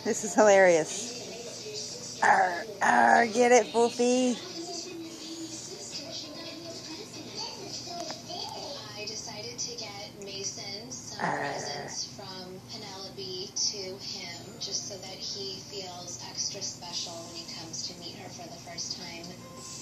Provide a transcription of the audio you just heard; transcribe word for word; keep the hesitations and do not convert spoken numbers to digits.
This is hilarious. Arr, arr, get it, Boofy? I decided to get Mason some Arr. presents from Penelope to him, just so that he feels extra special when he comes to meet her for the first time.